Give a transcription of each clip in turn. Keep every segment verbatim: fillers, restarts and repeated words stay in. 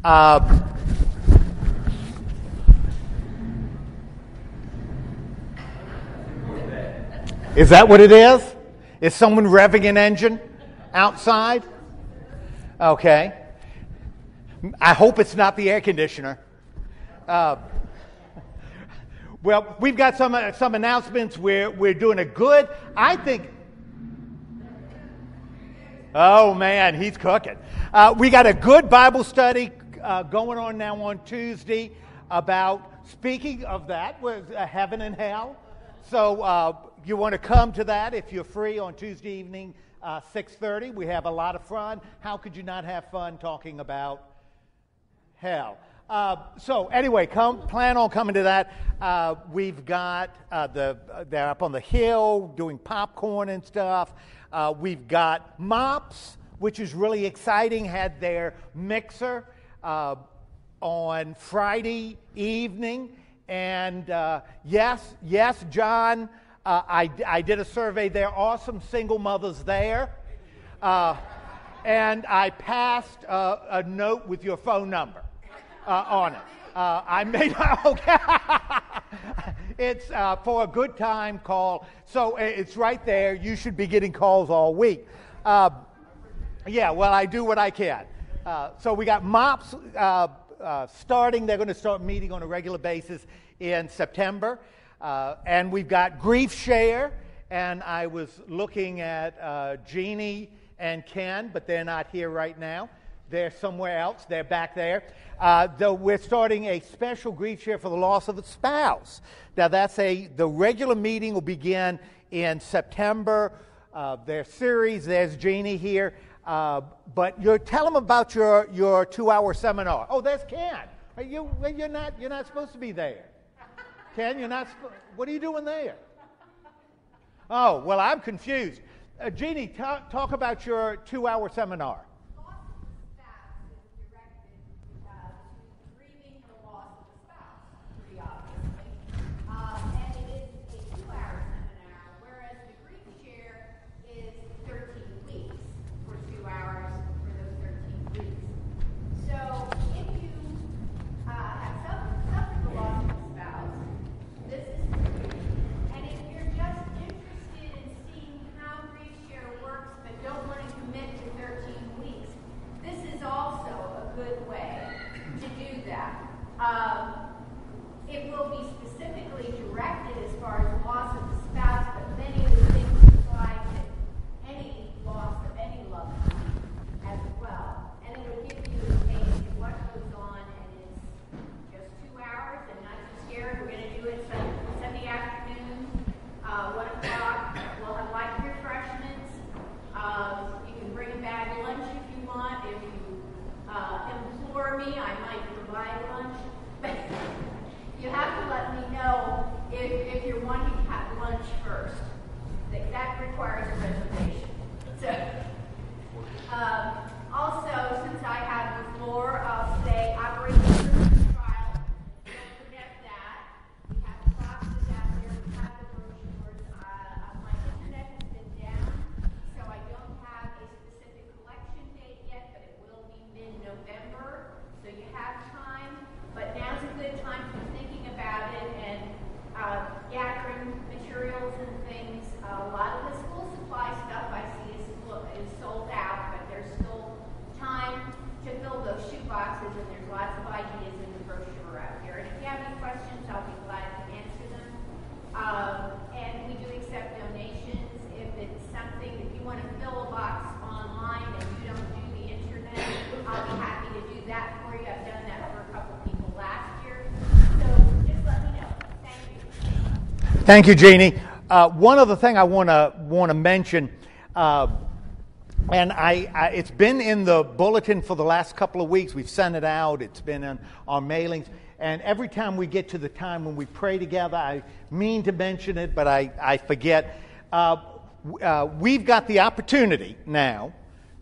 Uh, is that what it is? Is someone revving an engine outside? Okay. I hope it's not the air conditioner. Uh, well, we've got some uh, some announcements. We're we're doing a good. I think. Oh man, he's cooking. Uh, we got a good Bible study uh, going on now on Tuesday about, speaking of that, was uh, heaven and hell. So uh, you want to come to that if you're free on Tuesday evening, uh, six thirty. We have a lot of fun. How could you not have fun talking about hell? Uh, so anyway, come plan on coming to that. Uh, we've got uh, the they're up on the hill doing popcorn and stuff. Uh, we've got Mops, which is really exciting. Had their mixer uh, on Friday evening, and uh, yes, yes, John, uh, I I did a survey. There are awesome single mothers there, uh, and I passed uh, a note with your phone number. Uh, on it. Uh, I made, okay. It's uh, for a good time call. So it's right there. You should be getting calls all week. Uh, yeah, well, I do what I can. Uh, so we got Mops uh, uh, starting. They're going to start meeting on a regular basis in September. Uh, and we've got Grief Share. And I was looking at uh, Jeannie and Ken, but they're not here right now. They're somewhere else. They're back there. Uh, though we're starting a special grief share for the loss of a spouse. Now that's a the regular meeting will begin in September. Uh, their series. There's Jeannie here. Uh, but you tell them about your your two-hour seminar. Oh, there's Ken. Are you you're not you're not supposed to be there. Ken, you're not. What are you doing there? Oh, well, I'm confused. Uh, Jeannie, talk, talk about your two-hour seminar. Thank you, Jeannie. Uh, one other thing I want to want to mention, uh, and I, I it's been in the bulletin for the last couple of weeks. We've sent it out. It's been in our mailings. And every time we get to the time when we pray together, I mean to mention it, but I, I forget. Uh, uh, we've got the opportunity now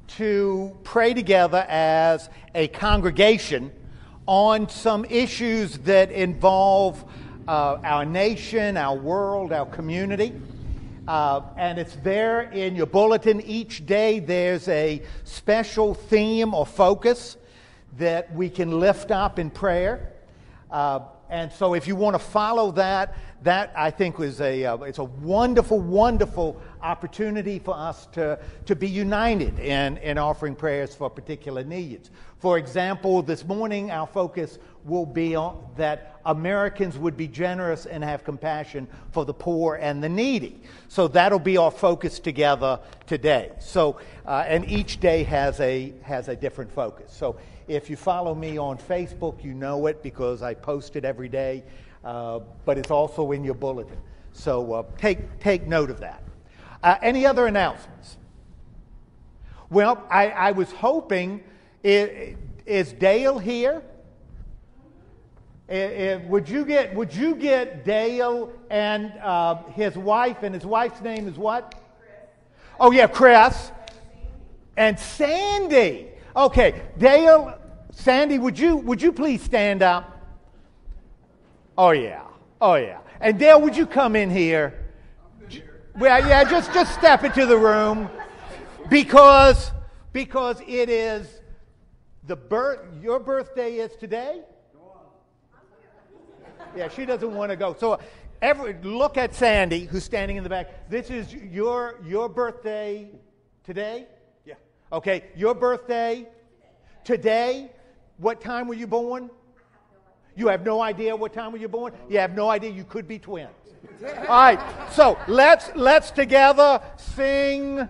to pray together as a congregation on some issues that involve Uh, our nation, our world, our community. Uh, and it's there in your bulletin. Each day there's a special theme or focus that we can lift up in prayer. Uh, and so if you want to follow that, that I think was a uh, it's a wonderful, wonderful opportunity for us to, to be united in, in offering prayers for particular needs. For example, this morning our focus will be on that Americans would be generous and have compassion for the poor and the needy. So that'll be our focus together today. So uh, and each day has a has a different focus. So if you follow me on Facebook, you know it because I post it every day, uh, but it's also in your bulletin. So uh, take take note of that. Uh, any other announcements? Well, I, I was hoping, is, is Dale here? I, I, would you get Would you get Dale and uh, his wife, and his wife's name is what? Chris. Oh yeah, Chris. And Sandy. Okay, Dale, Sandy, would you would you please stand up? Oh yeah, oh yeah. And Dale, would you come in here? Well, yeah, just just step into the room because because it is the birth. Your birthday is today. Yeah, she doesn't want to go. So, every look at Sandy, who's standing in the back. This is your your birthday today. Yeah. Okay, your birthday today. What time were you born? You have no idea what time were you born? You have no idea. You could be twins. All right. So let's let's together sing.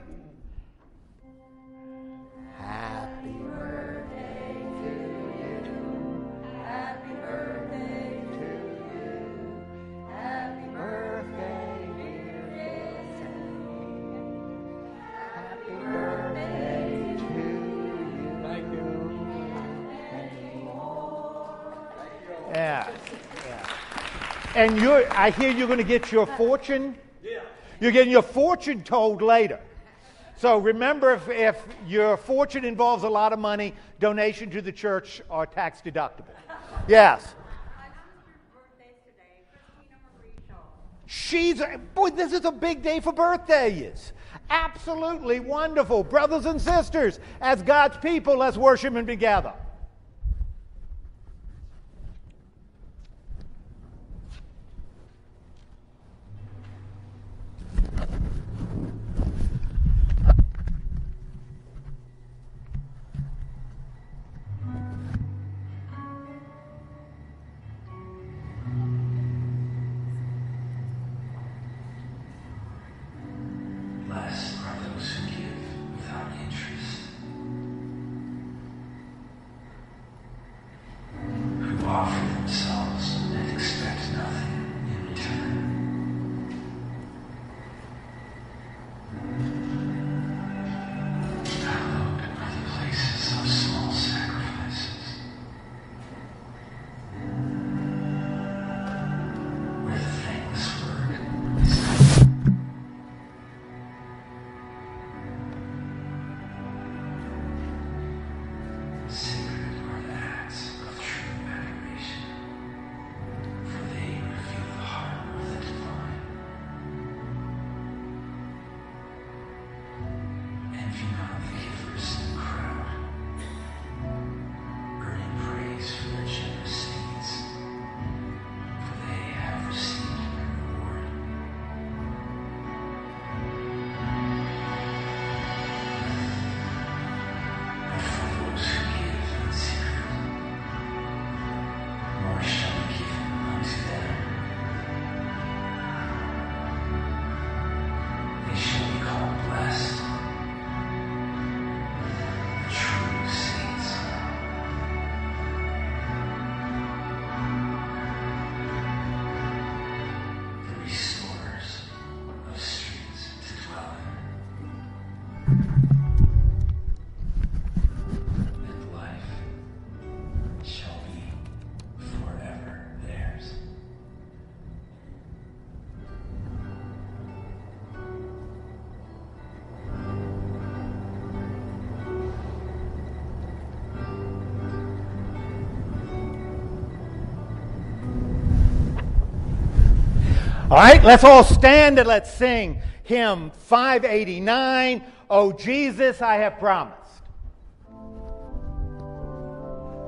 Happy birthday to you. Happy birthday to you. Happy birthday, dear Sandy. Happy birthday to you. Thank you. Yeah. Yeah. And you're, I hear you're going to get your fortune. Yeah. You're getting your fortune told later. So remember, if, if your fortune involves a lot of money, donation to the church are tax deductible. Yes. She's, boy, this is a big day for birthdays. Absolutely wonderful. Brothers and sisters, as God's people, let's worship and together. All right, let's all stand and let's sing hymn five eighty-nine, Oh Jesus, I Have Promised.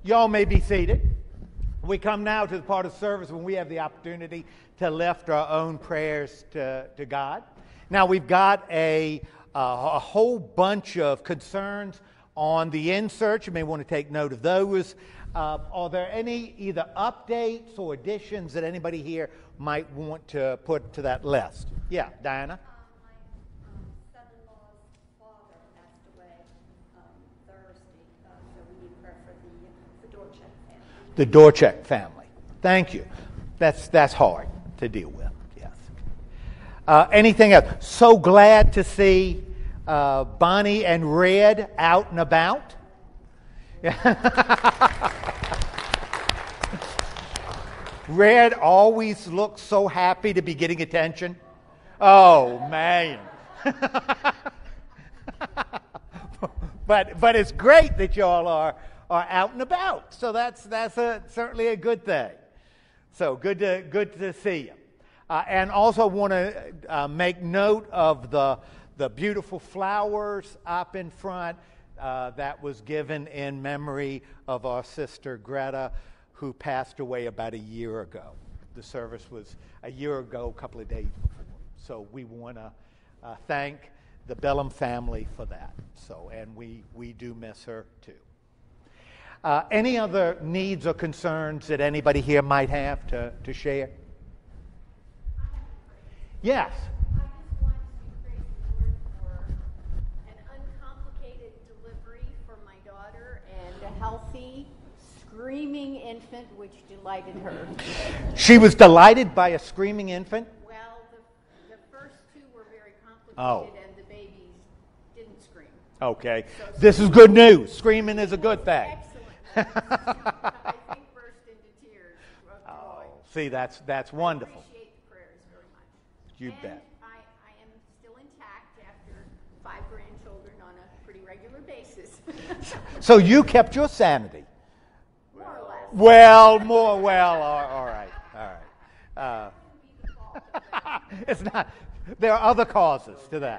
Y'all may be seated. We come now to the part of service when we have the opportunity to lift our own prayers to, to God. Now, we've got a, uh, a whole bunch of concerns on the insert. You may want to take note of those. Uh, are there any either updates or additions that anybody here might want to put to that list? Yeah, Diana? The Dorchek family. Thank you. That's that's hard to deal with. Yes. Uh, anything else? So glad to see uh, Bonnie and Red out and about. Red always looks so happy to be getting attention. Oh man. but but it's great that y'all are. are out and about. So that's that's a, certainly a good thing. So good to good to see you. Uh, and also want to uh, make note of the the beautiful flowers up in front uh, that was given in memory of our sister Greta, who passed away about a year ago. The service was a year ago, a couple of days before. So we want to uh, thank the Bellum family for that. So and we we do miss her too. Uh, any other needs or concerns that anybody here might have to, to share? Yes. I just want to praise the Lord for an uncomplicated delivery for my daughter and a healthy, screaming infant, which delighted her. She was delighted by a screaming infant? Well, the, the first two were very complicated, oh. and the babies didn't scream. Okay. So this is good news. Screaming is a good thing. Excellent. I think burst into tears of joy. Oh, see, that's that's wonderful. I appreciate the prayers very much. You and bet. I, I am still intact after five grandchildren on a pretty regular basis. So you kept your sanity? More or less. Well, more, well, all, all right, all right. Uh, it's not, there are other causes to that.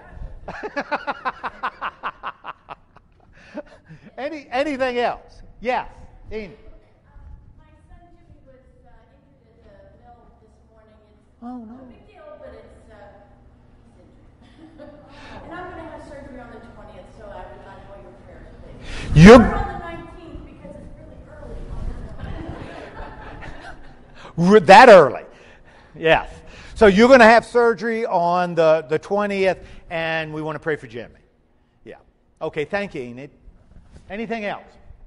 Any Anything else? Yes, Amy. Um, my son Jimmy was uh, injured at the mill this morning. It's Oh, no. not a big deal, but it's uh, he's injured. And I'm going to have surgery on the twentieth, so I would like all your prayers, please. You Or on the nineteenth because it's really early. that early? Yes. So you're going to have surgery on the, the twentieth, and we want to pray for Jimmy. Yeah. Okay, thank you, Enid. Anything else?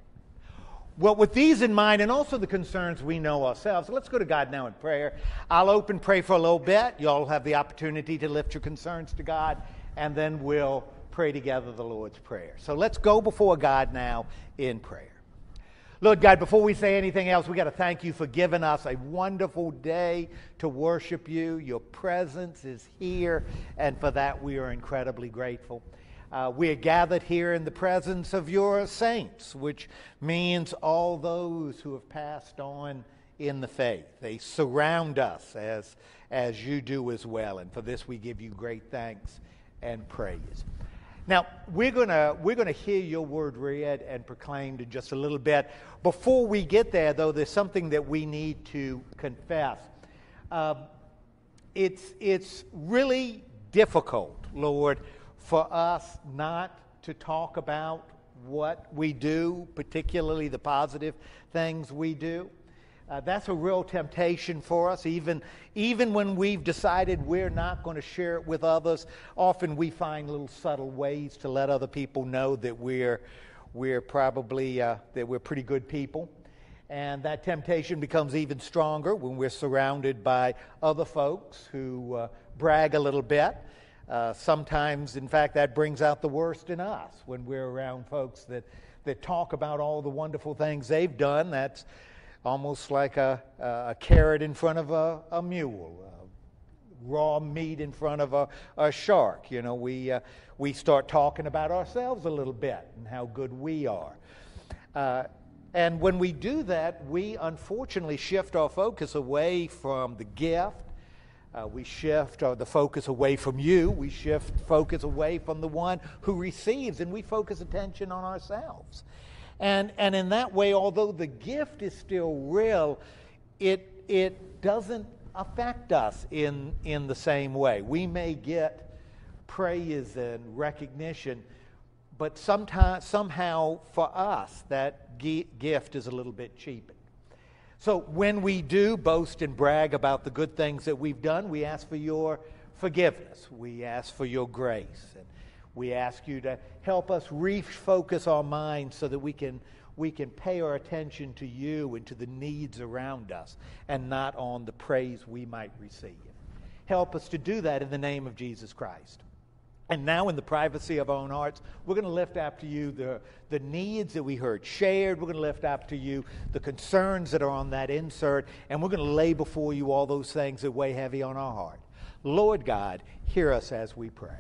Well, with these in mind and also the concerns we know ourselves, let's go to God now in prayer. I'll open pray for a little bit. Y'all have the opportunity to lift your concerns to God, and then we'll pray together the Lord's Prayer. So let's go before God now in prayer. Lord God, before we say anything else, we got to thank you for giving us a wonderful day to worship you. Your presence is here, and for that we are incredibly grateful. Uh, we are gathered here in the presence of your saints, which means all those who have passed on in the faith. They surround us as, as you do as well, and for this we give you great thanks and praise. Now, we're going to we're gonna hear your word read and proclaimed in just a little bit. Before we get there, though, there's something that we need to confess. Uh, it's it's really difficult, Lord, for us not to talk about what we do, particularly the positive things we do. Uh, that's a real temptation for us, even, even when we've decided we're not going to share it with others. Often we find little subtle ways to let other people know that we're, we're probably, uh, that we're pretty good people. And that temptation becomes even stronger when we're surrounded by other folks who uh, brag a little bit. Uh, sometimes, in fact, that brings out the worst in us when we're around folks that, that talk about all the wonderful things they've done. That's almost like a, a carrot in front of a, a mule, uh, raw meat in front of a, a shark. You know, we, uh, we start talking about ourselves a little bit and how good we are. Uh, and when we do that, we unfortunately shift our focus away from the gift. Uh, we shift uh, the focus away from you. We shift focus away from the one who receives, and we focus attention on ourselves. And, and in that way, although the gift is still real, it, it doesn't affect us in, in the same way. We may get praise and recognition, but sometimes, somehow for us, that gi- gift is a little bit cheapened. So when we do boast and brag about the good things that we've done, we ask for your forgiveness. We ask for your grace. And we ask you to help us refocus our minds so that we can, we can pay our attention to you and to the needs around us and not on the praise we might receive. Help us to do that in the name of Jesus Christ. And now in the privacy of our own hearts, we're going to lift up to you the, the needs that we heard shared. We're going to lift up to you the concerns that are on that insert. And we're going to lay before you all those things that weigh heavy on our heart. Lord God, hear us as we pray.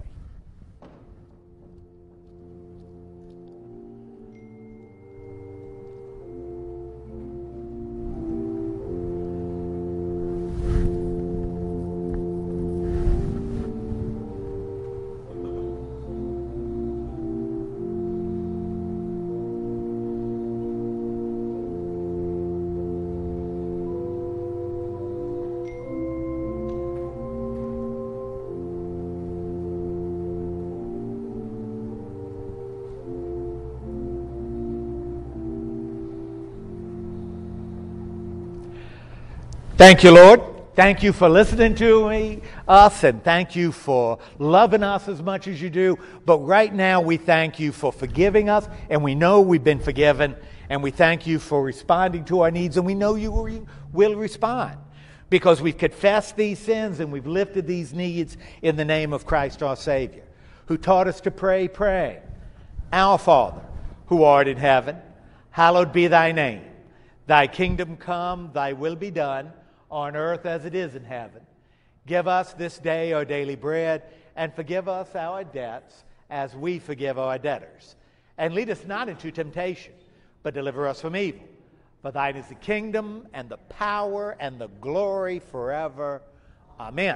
Thank you, Lord. Thank you for listening to me, us, and thank you for loving us as much as you do. But right now, we thank you for forgiving us, and we know we've been forgiven, and we thank you for responding to our needs, and we know you will, will respond because we've confessed these sins and we've lifted these needs in the name of Christ our Savior, who taught us to pray, pray. Our Father, who art in heaven, hallowed be thy name. Thy kingdom come, thy will be done, on earth as it is in heaven. Give us this day our daily bread, and forgive us our debts as we forgive our debtors. And lead us not into temptation, but deliver us from evil. For thine is the kingdom, and the power, and the glory forever. Amen.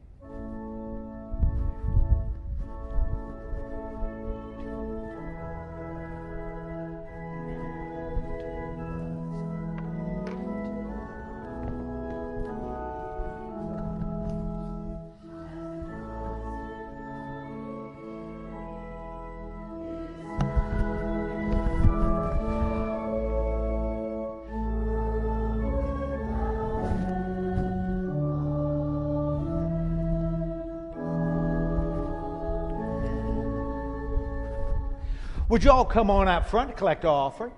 Would you all come on out front to collect our offering?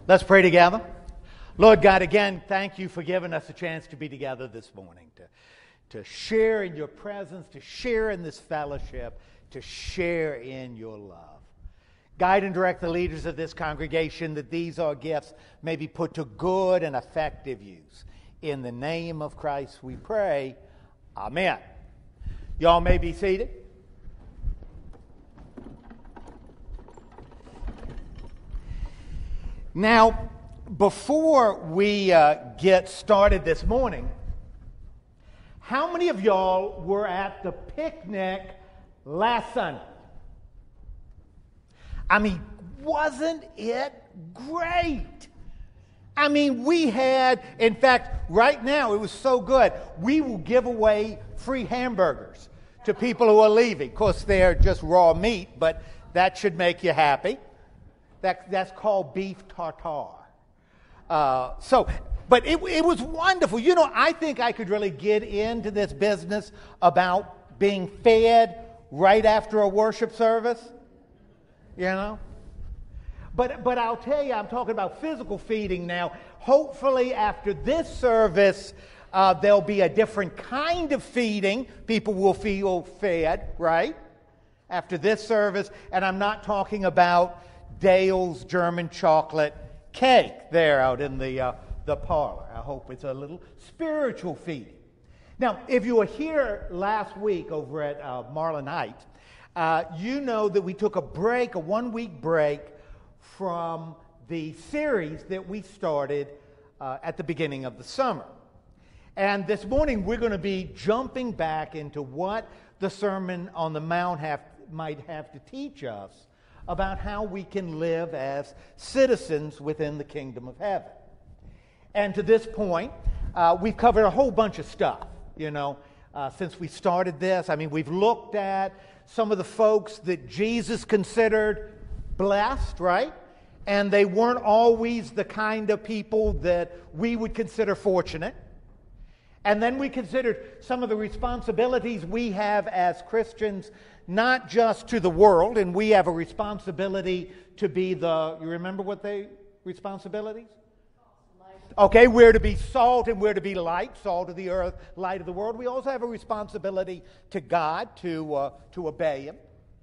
Let's pray together. Lord God, again, thank you for giving us a chance to be together this morning, to, to share in your presence, to share in this fellowship, to share in your love. Guide and direct the leaders of this congregation that these our gifts may be put to good and effective use. In the name of Christ we pray. Amen. Y'all may be seated. Now, before we uh, get started this morning, how many of y'all were at the picnic last Sunday? I mean, wasn't it great? I mean, we had, in fact, right now, it was so good, we will give away free hamburgers to people who are leaving. Of course, they're just raw meat, but that should make you happy. That, that's called beef tartare. Uh, so, but it, it was wonderful. You know, I think I could really get into this business about being fed right after a worship service. You know? But, but I'll tell you, I'm talking about physical feeding now. Hopefully after this service, uh, there'll be a different kind of feeding. People will feel fed, right? After this service. And I'm not talking about Dale's German chocolate cake there out in the uh, the parlor. I hope it's a little spiritual feeding. Now, if you were here last week over at uh, Marlin Heights, uh, you know that we took a break, a one-week break from the series that we started uh, at the beginning of the summer. And this morning we're going to be jumping back into what the Sermon on the Mount have, might have to teach us about how we can live as citizens within the kingdom of heaven. And to this point, uh, we've covered a whole bunch of stuff, you know, uh, since we started this. I mean, we've looked at some of the folks that Jesus considered blessed, right? And they weren't always the kind of people that we would consider fortunate. And then we considered some of the responsibilities we have as Christians, not just to the world, and we have a responsibility to be the, you remember what they, responsibilities? Okay, we're to be salt and we're to be light, salt of the earth, light of the world. We also have a responsibility to God to, uh, to obey Him.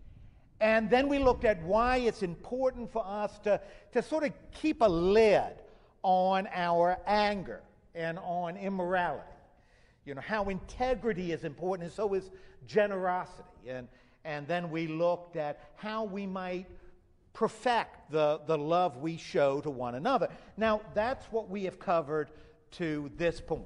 And then we looked at why it's important for us to, to sort of keep a lid on our anger and on immorality. You know, how integrity is important, and so is generosity. And And then we looked at how we might perfect the, the love we show to one another. Now, that's what we have covered to this point.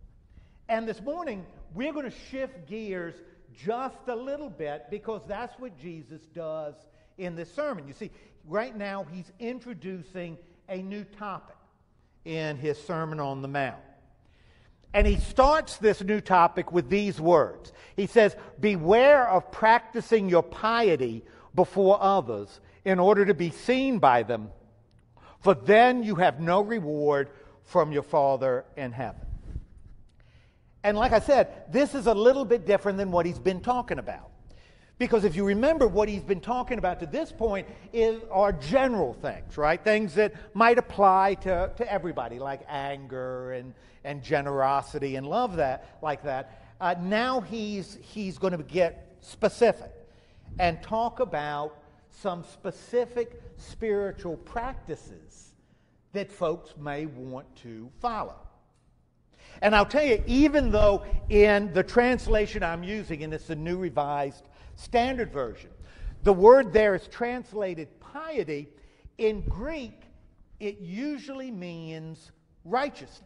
And this morning, we're going to shift gears just a little bit because that's what Jesus does in this sermon. You see, right now, he's introducing a new topic in his Sermon on the Mount. And he starts this new topic with these words. He says, "Beware of practicing your piety before others in order to be seen by them, for then you have no reward from your Father in heaven." And like I said, this is a little bit different than what he's been talking about. Because if you remember, what he's been talking about to this point is are general things, right? Things that might apply to, to everybody, like anger and, and generosity and love that like that. Uh, now he's he's going to get specific and talk about some specific spiritual practices that folks may want to follow. And I'll tell you, even though in the translation I'm using, and it's the New Revised Standard Version, the word there is translated piety. In Greek, it usually means righteousness.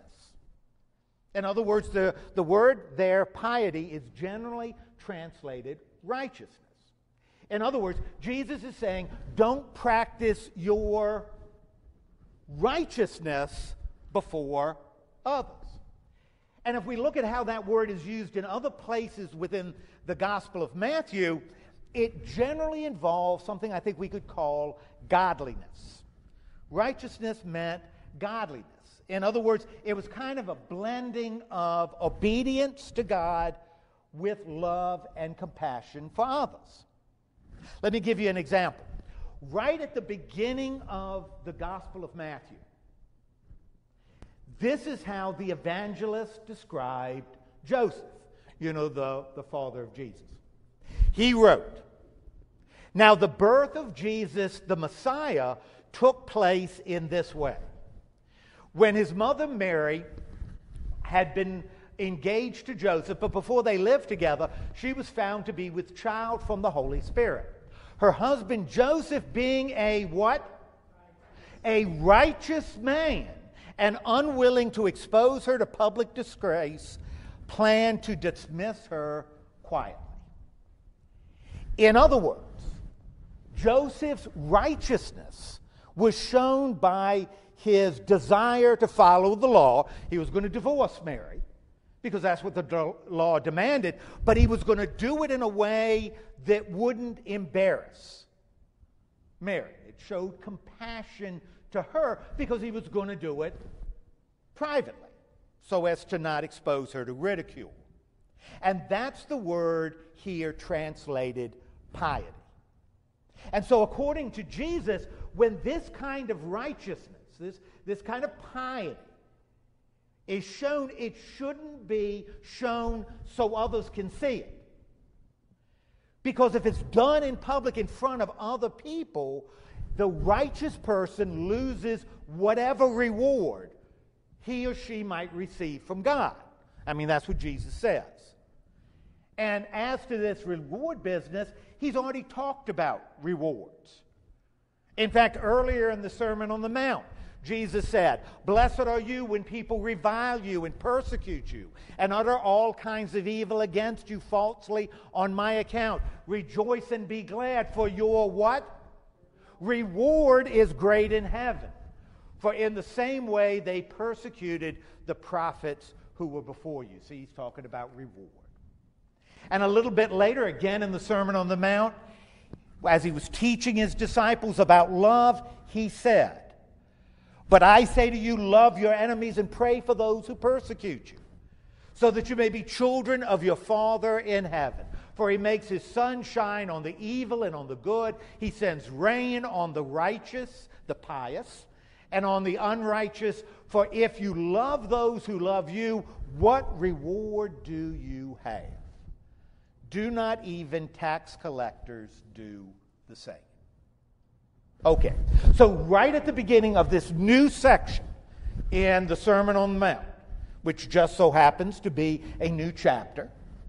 In other words, the, the word there, piety, is generally translated righteousness. In other words, Jesus is saying, don't practice your righteousness before others. And if we look at how that word is used in other places within the Gospel of Matthew, it generally involves something I think we could call godliness. Righteousness meant godliness. In other words, it was kind of a blending of obedience to God with love and compassion for others. Let me give you an example. Right at the beginning of the Gospel of Matthew, This is how the evangelist described Joseph, you know, the, the father of Jesus. He wrote, "Now the birth of Jesus, the Messiah, took place in this way. When his mother Mary had been engaged to Joseph, but before they lived together, she was found to be with child from the Holy Spirit. Her husband Joseph, being a what? A righteous man and unwilling to expose her to public disgrace, planned to dismiss her quietly." In other words, Joseph's righteousness was shown by his desire to follow the law. He was going to divorce Mary because that's what the law demanded, but he was going to do it in a way that wouldn't embarrass Mary. It showed compassion to her because he was going to do it privately so as to not expose her to ridicule. And that's the word here translated piety. And so according to Jesus, when this kind of righteousness, this, this kind of piety is shown, it shouldn't be shown so others can see it. Because if it's done in public in front of other people, the righteous person loses whatever reward he or she might receive from God. I mean, that's what Jesus says. And as to this reward business, he's already talked about rewards. In fact, earlier in the Sermon on the Mount, Jesus said, "Blessed are you when people revile you and persecute you and utter all kinds of evil against you falsely on my account. Rejoice and be glad, for your" what? "Reward is great in heaven. For in the same way they persecuted the prophets who were before you." See, he's talking about reward. And a little bit later, again in the Sermon on the Mount, as he was teaching his disciples about love, he said, "But I say to you, love your enemies and pray for those who persecute you, so that you may be children of your Father in heaven. For he makes his sun shine on the evil and on the good. He sends rain on the righteous," the pious, "and on the unrighteous. For if you love those who love you, what reward do you have? Do not even tax collectors do the same?" Okay, so right at the beginning of this new section in the Sermon on the Mount, which just so happens to be a new chapter,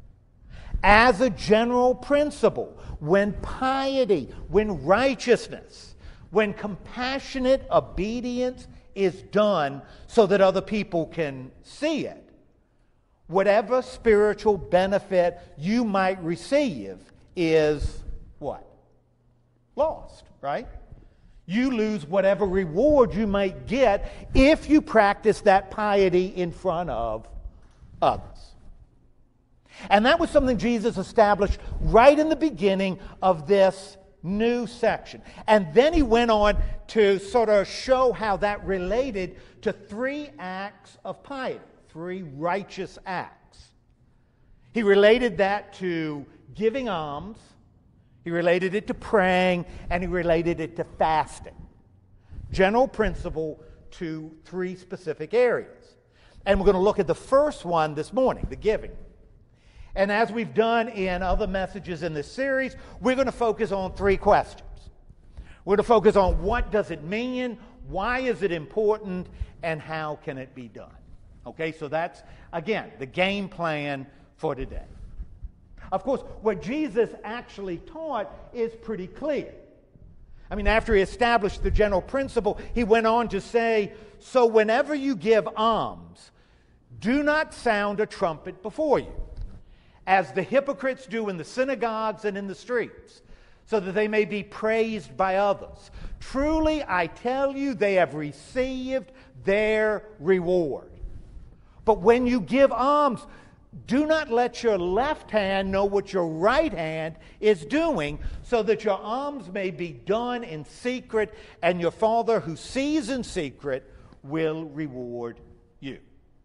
as a general principle, when piety, when righteousness, when compassionate obedience is done so that other people can see it, whatever spiritual benefit you might receive is what? Lost, right? You lose whatever reward you might get if you practice that piety in front of others. And that was something Jesus established right in the beginning of this new section. And then he went on to sort of show how that related to three acts of piety. Three righteous acts. He related that to giving alms, he related it to praying, and he related it to fasting. General principle to three specific areas. And we're going to look at the first one this morning, the giving. And as we've done in other messages in this series, we're going to focus on three questions. We're going to focus on what does it mean, why is it important, and how can it be done. Okay, so that's, again, the game plan for today. Of course, what Jesus actually taught is pretty clear. I mean, after he established the general principle, he went on to say, "So whenever you give alms, do not sound a trumpet before you, as the hypocrites do in the synagogues and in the streets, so that they may be praised by others. Truly, I tell you, they have received their reward. But when you give alms, do not let your left hand know what your right hand is doing, so that your alms may be done in secret, and your Father who sees in secret will reward you."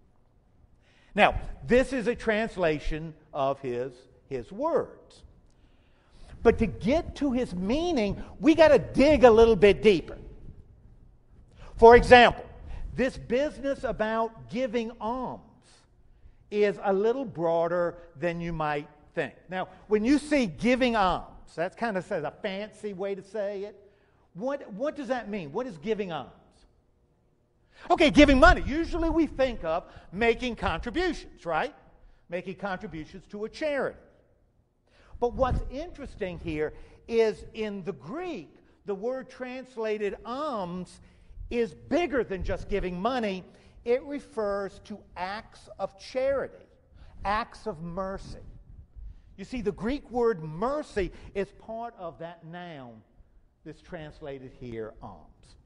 Now, this is a translation of his, his words. But to get to his meaning, we got to dig a little bit deeper. For example, this business about giving alms is a little broader than you might think. Now, when you see giving alms, that kind of says a fancy way to say it. What, what does that mean? What is giving alms? Okay, giving money. Usually we think of making contributions, right? Making contributions to a charity. But what's interesting here is in the Greek, the word translated alms is bigger than just giving money. It refers to acts of charity, acts of mercy. You see, the Greek word mercy is part of that noun that's translated here, alms.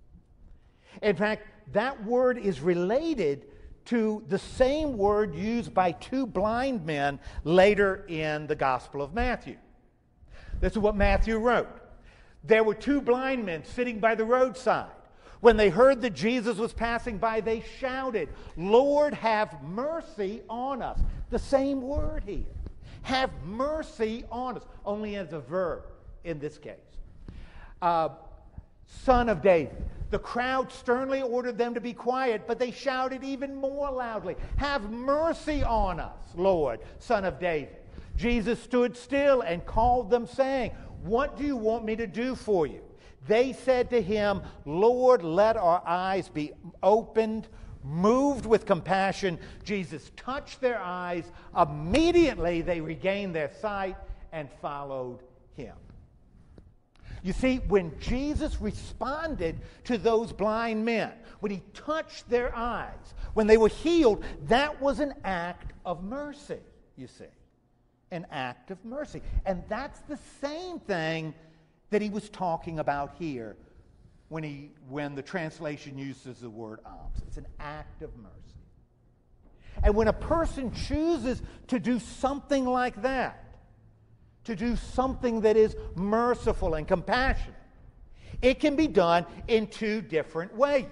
In fact, that word is related to the same word used by two blind men later in the Gospel of Matthew. This is what Matthew wrote. There were two blind men sitting by the roadside. When they heard that Jesus was passing by, they shouted, "Lord, have mercy on us." The same word here. Have mercy on us, only as a verb in this case. Uh, Son of David. The crowd sternly ordered them to be quiet, but they shouted even more loudly, "Have mercy on us, Lord, Son of David." Jesus stood still and called them, saying, "What do you want me to do for you?" They said to him, "Lord, let our eyes be opened." Moved with compassion, Jesus touched their eyes. Immediately they regained their sight and followed him. You see, when Jesus responded to those blind men, when he touched their eyes, when they were healed, that was an act of mercy, you see. An act of mercy. And that's the same thing that he was talking about here when he when the translation uses the word alms. It's an act of mercy. And when a person chooses to do something like that, to do something that is merciful and compassionate, it can be done in two different ways.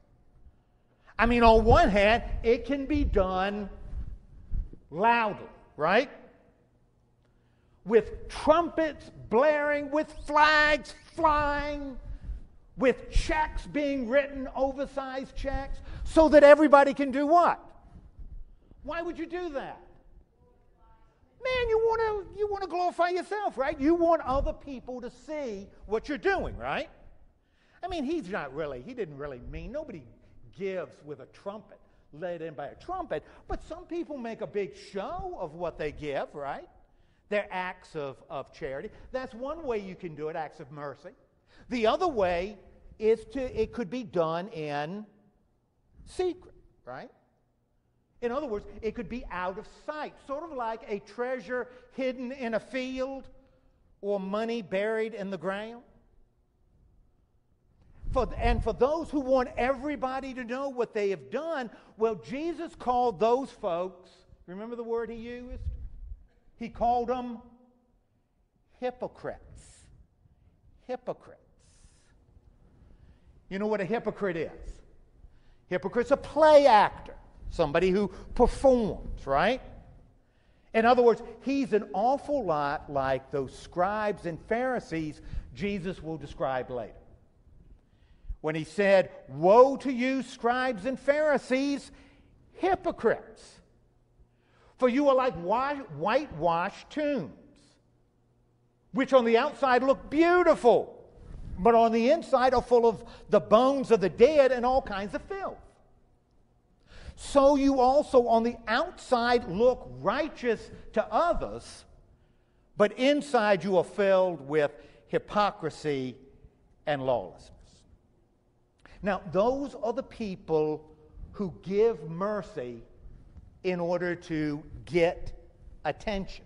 I mean, on one hand, it can be done loudly, right? With trumpets blaring, with flags flying, with checks being written, oversized checks, so that everybody can do what? Why would you do that? Man, you want to you want to glorify yourself, right? You want other people to see what you're doing, right? I mean, he's not really, he didn't really mean, nobody gives with a trumpet, led in by a trumpet, but some people make a big show of what they give, right? They're acts of, of charity. That's one way you can do it, acts of mercy. The other way is to, it could be done in secret, right? In other words, it could be out of sight, sort of like a treasure hidden in a field or money buried in the ground. For, and for those who want everybody to know what they have done, well, Jesus called those folks, remember the word he used? He called them hypocrites. Hypocrites. You know what a hypocrite is? Hypocrite's a play actor, somebody who performs, right? In other words, he's an awful lot like those scribes and Pharisees Jesus will describe later. When he said, "Woe to you, scribes and Pharisees, hypocrites! For you are like whitewashed tombs, which on the outside look beautiful, but on the inside are full of the bones of the dead and all kinds of filth. So you also on the outside look righteous to others, but inside you are filled with hypocrisy and lawlessness." Now, those are the people who give mercy in order to get attention.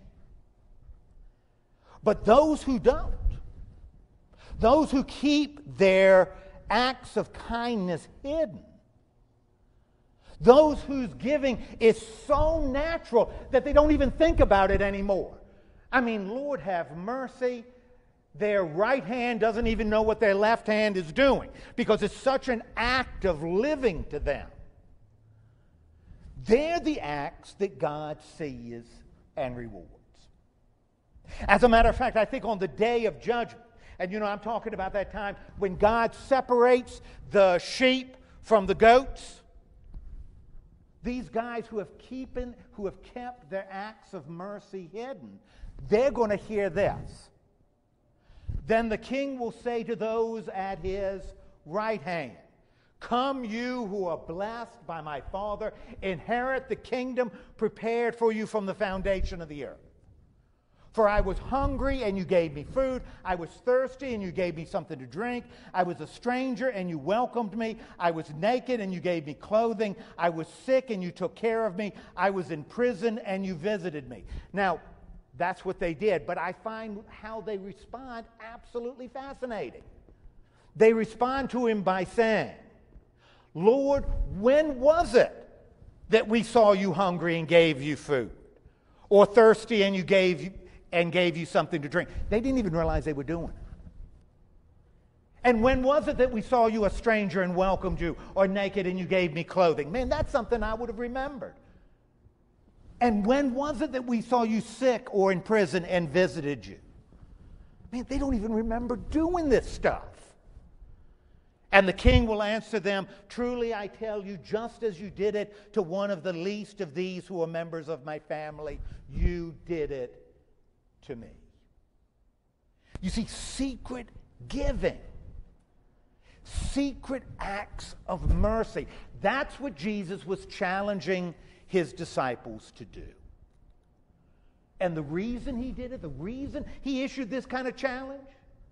But those who don't, those who keep their acts of kindness hidden, those whose giving is so natural that they don't even think about it anymore. I mean, Lord have mercy, their right hand doesn't even know what their left hand is doing because it's such an act of living to them. They're the acts that God sees and rewards. As a matter of fact, I think on the day of judgment, and you know, I'm talking about that time when God separates the sheep from the goats. These guys who have keeping, who have kept their acts of mercy hidden, they're going to hear this. Then the king will say to those at his right hand, "Come, you who are blessed by my Father, inherit the kingdom prepared for you from the foundation of the earth. For I was hungry, and you gave me food. I was thirsty, and you gave me something to drink. I was a stranger, and you welcomed me. I was naked, and you gave me clothing. I was sick, and you took care of me. I was in prison, and you visited me." Now, that's what they did, but I find how they respond absolutely fascinating. They respond to him by saying, "Lord, when was it that we saw you hungry and gave you food? Or thirsty and you gave you and gave you something to drink?" They didn't even realize they were doing it. "And when was it that we saw you a stranger and welcomed you, or naked and you gave me clothing?" Man, that's something I would have remembered. "And when was it that we saw you sick or in prison and visited you?" Man, they don't even remember doing this stuff. And the king will answer them, "Truly I tell you, just as you did it to one of the least of these who are members of my family, you did it to me." You see, secret giving, secret acts of mercy, that's what Jesus was challenging his disciples to do. And the reason he did it, the reason he issued this kind of challenge,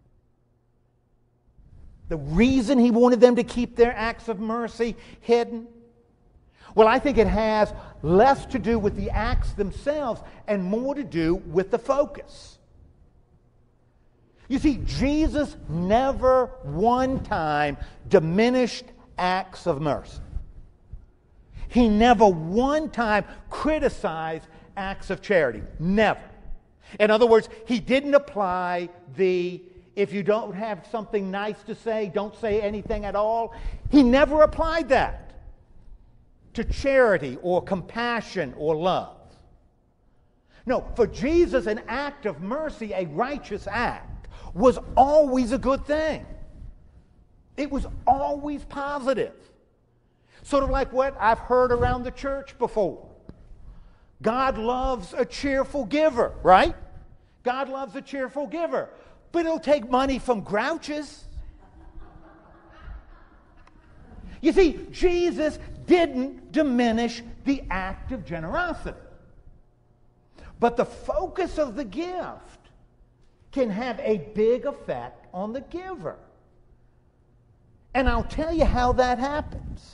the reason he wanted them to keep their acts of mercy hidden, well, I think it has less to do with the acts themselves and more to do with the focus. You see, Jesus never one time diminished acts of mercy. He never one time criticized acts of charity. Never. In other words, he didn't apply the "if you don't have something nice to say, don't say anything at all." He never applied that to charity or compassion or love. No, for Jesus, an act of mercy, a righteous act, was always a good thing. It was always positive. Sort of like what I've heard around the church before. God loves a cheerful giver, right? God loves a cheerful giver. But it'll take money from grouches. You see, Jesus didn't diminish the act of generosity. But the focus of the gift can have a big effect on the giver. And I'll tell you how that happens.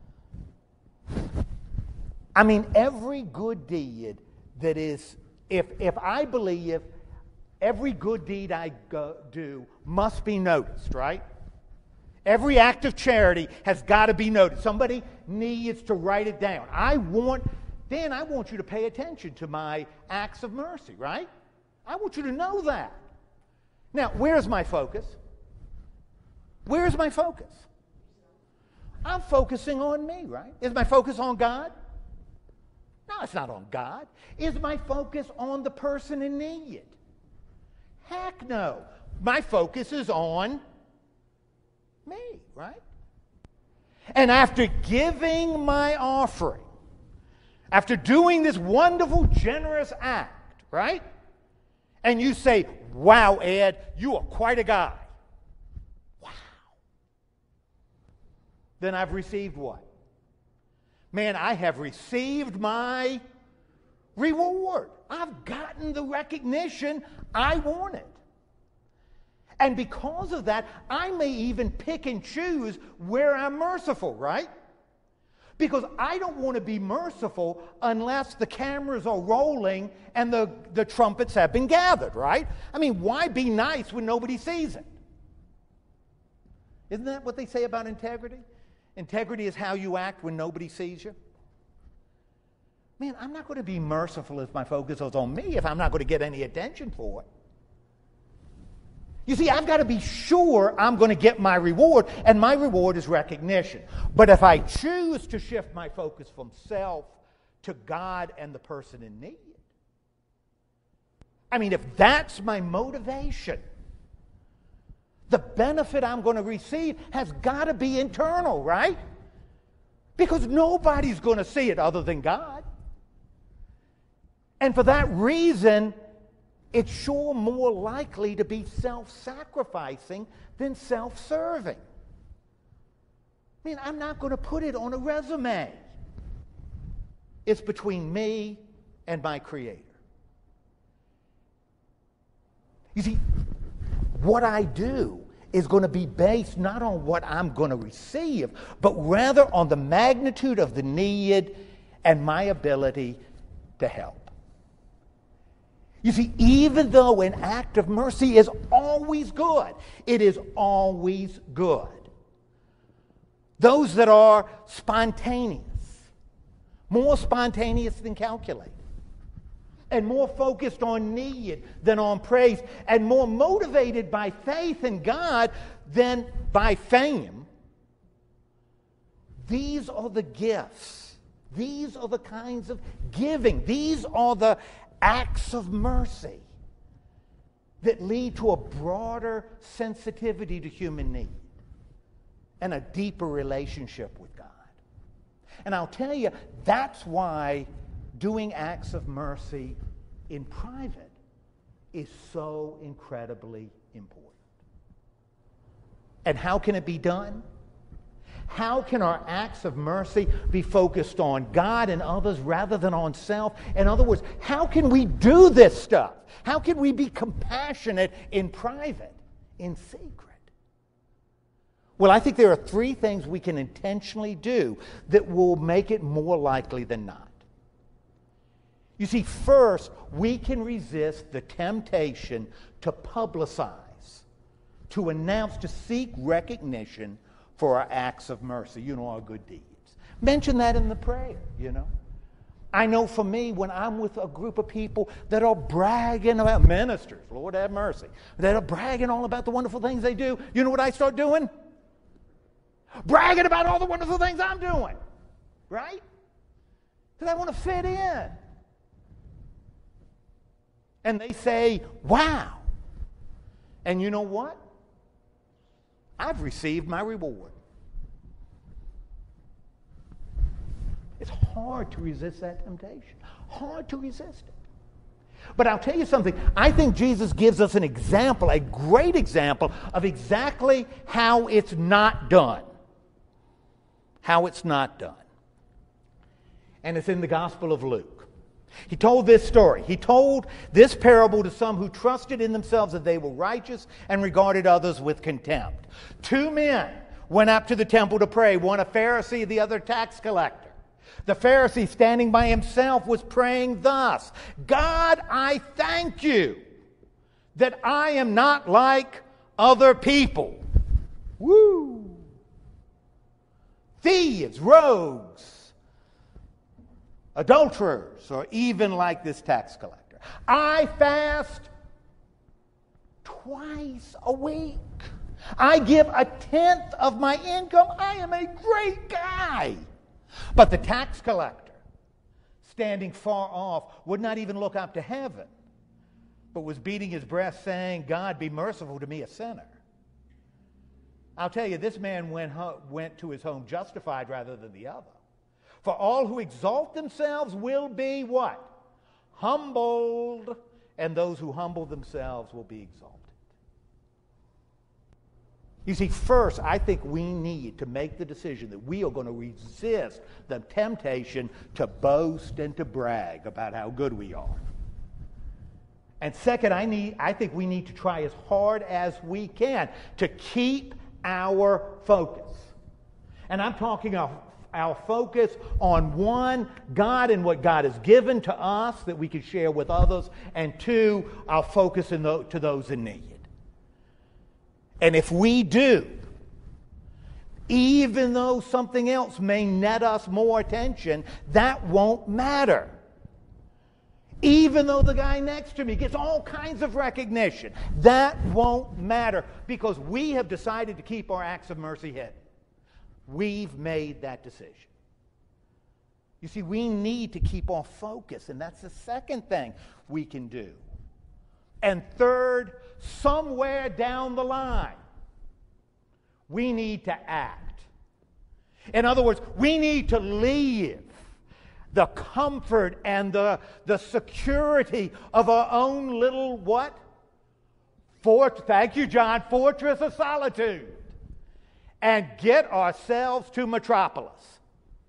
I mean, every good deed that is, if, if I believe every good deed I go, do must be noticed, right? Every act of charity has got to be noticed. Somebody needs to write it down. I want, Dan, I want you to pay attention to my acts of mercy, right? I want you to know that. Now, where's my focus? Where's my focus? I'm focusing on me, right? Is my focus on God? No, it's not on God. Is my focus on the person in need? Heck no. My focus is on me, right? And after giving my offering, after doing this wonderful, generous act, right? And you say, "Wow, Ed, you are quite a guy." Wow. Then I've received what? Man, I have received my reward. I've gotten the recognition I wanted. And because of that, I may even pick and choose where I'm merciful, right? Because I don't want to be merciful unless the cameras are rolling and the, the trumpets have been gathered, right? I mean, why be nice when nobody sees it? Isn't that what they say about integrity? Integrity is how you act when nobody sees you. Man, I'm not going to be merciful if my focus is on me, if I'm not going to get any attention for it. You see, I've got to be sure I'm going to get my reward, and my reward is recognition. But if I choose to shift my focus from self to God and the person in need, I mean, if that's my motivation, the benefit I'm going to receive has got to be internal, right? Because nobody's going to see it other than God. And for that reason, it's sure more likely to be self-sacrificing than self-serving. I mean, I'm not going to put it on a resume. It's between me and my Creator. You see, what I do is going to be based not on what I'm going to receive, but rather on the magnitude of the need and my ability to help. You see, even though an act of mercy is always good, it is always good. Those that are spontaneous, more spontaneous than calculated, and more focused on need than on praise, and more motivated by faith in God than by fame. These are the gifts. These are the kinds of giving. These are the acts of mercy that lead to a broader sensitivity to human need and a deeper relationship with God. And I'll tell you, that's why doing acts of mercy in private is so incredibly important. And how can it be done? How can our acts of mercy be focused on God and others rather than on self? In other words, how can we do this stuff? How can we be compassionate in private, in secret? Well, I think there are three things we can intentionally do that will make it more likely than not. You see, first, we can resist the temptation to publicize, to announce, to seek recognition for our acts of mercy, you know, our good deeds. Mention that in the prayer, you know. I know for me, when I'm with a group of people that are bragging about ministers, Lord have mercy, that are bragging all about the wonderful things they do, you know what I start doing? Bragging about all the wonderful things I'm doing, right? Because I want to fit in. And they say, wow. And you know what? I've received my reward. It's hard to resist that temptation. Hard to resist it. But I'll tell you something. I think Jesus gives us an example, a great example of exactly how it's not done. How it's not done. And it's in the Gospel of Luke. He told this story. He told this parable to some who trusted in themselves that they were righteous and regarded others with contempt. Two men went up to the temple to pray, one a Pharisee, the other a tax collector. The Pharisee, standing by himself, was praying thus, God, I thank you that I am not like other people. Woo! Thieves, rogues, adulterers, or even like this tax collector. I fast twice a week. I give a tenth of my income. I am a great guy. But the tax collector, standing far off, would not even look up to heaven, but was beating his breast, saying, God, be merciful to me, a sinner. I'll tell you, this man went, ho- went to his home justified rather than the other. For all who exalt themselves will be what? Humbled. And those who humble themselves will be exalted. You see, first, I think we need to make the decision that we are going to resist the temptation to boast and to brag about how good we are. And second, I need, I think we need to try as hard as we can to keep our focus. And I'm talking of our focus on one, God and what God has given to us that we can share with others, and two, our focus in the, to those in need. And if we do, even though something else may net us more attention, that won't matter. Even though the guy next to me gets all kinds of recognition, that won't matter because we have decided to keep our acts of mercy hidden. We've made that decision. You see, we need to keep our focus, and that's the second thing we can do. And third, somewhere down the line, we need to act. In other words, we need to leave the comfort and the, the security of our own little what? Fort, thank you, John, fortress of solitude, and get ourselves to metropolis.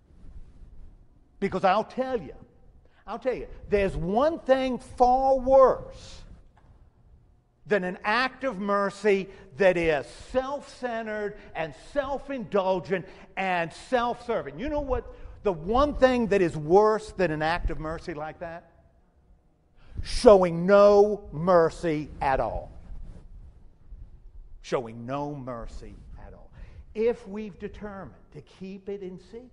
Because I'll tell you, I'll tell you, there's one thing far worse than an act of mercy that is self-centered and self-indulgent and self-serving. You know what? The one thing that is worse than an act of mercy like that? Showing no mercy at all. Showing no mercy at all. If we've determined to keep it in secret,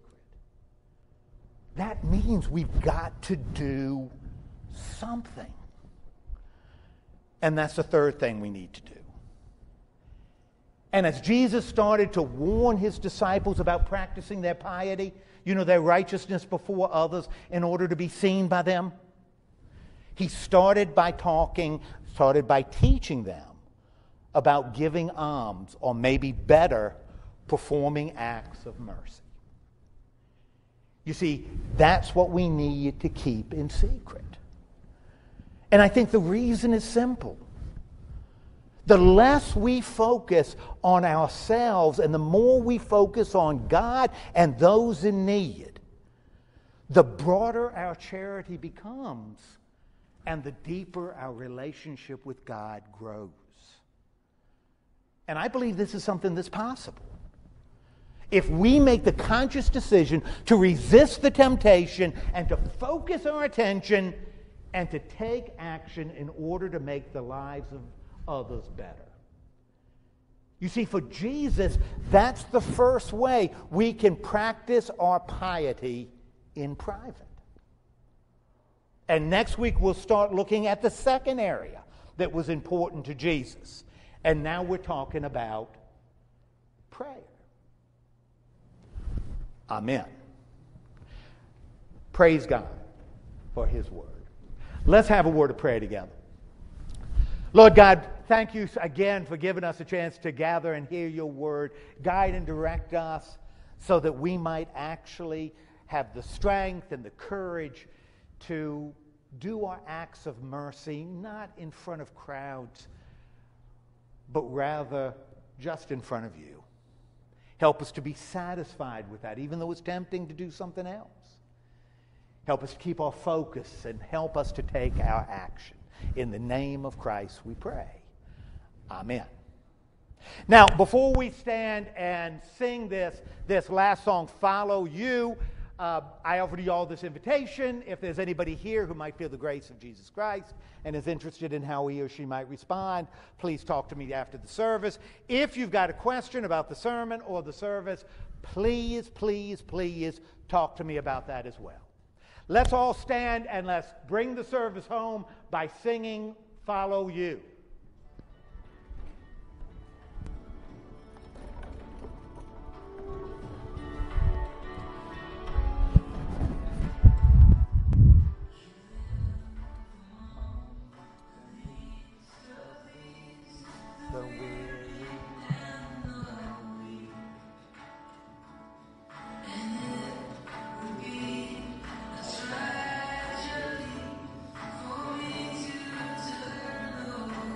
that means we've got to do something. And that's the third thing we need to do. And as Jesus started to warn his disciples about practicing their piety, you know, their righteousness before others in order to be seen by them, he started by talking, started by teaching them about giving alms, or maybe better, performing acts of mercy. You see, that's what we need to keep in secret. And I think the reason is simple. The less we focus on ourselves and the more we focus on God and those in need, the broader our charity becomes and the deeper our relationship with God grows. And I believe this is something that's possible. If we make the conscious decision to resist the temptation and to focus our attention and to take action in order to make the lives of others better. You see, for Jesus, that's the first way we can practice our piety in private. And next week we'll start looking at the second area that was important to Jesus. And now we're talking about prayer. Amen. Praise God for his word. Let's have a word of prayer together. Lord God, thank you again for giving us a chance to gather and hear your word. Guide and direct us so that we might actually have the strength and the courage to do our acts of mercy, not in front of crowds, but rather just in front of you. Help us to be satisfied with that, even though it's tempting to do something else. Help us to keep our focus and help us to take our action. In the name of Christ we pray. Amen. Now, before we stand and sing this, this last song, Follow You, uh, I offer to you all this invitation. If there's anybody here who might feel the grace of Jesus Christ and is interested in how he or she might respond, please talk to me after the service. If you've got a question about the sermon or the service, please, please, please talk to me about that as well. Let's all stand and let's bring the service home by singing Follow You. Tragedy for me to turn away.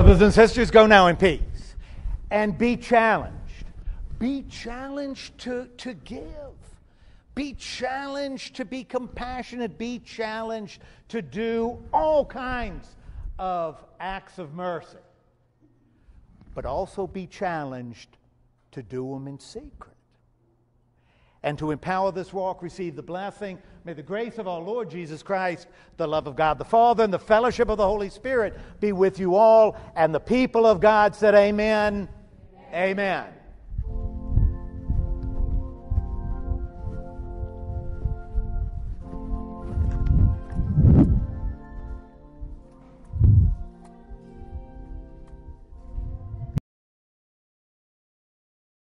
Brothers and sisters, go now in peace and be challenged. Be challenged to, to give. Be challenged to be compassionate. Be challenged to do all kinds of acts of mercy. But also be challenged to do them in secret. And to empower this walk, receive the blessing. May the grace of our Lord Jesus Christ, the love of God the Father, and the fellowship of the Holy Spirit be with you all. And the people of God said amen. Amen. Amen.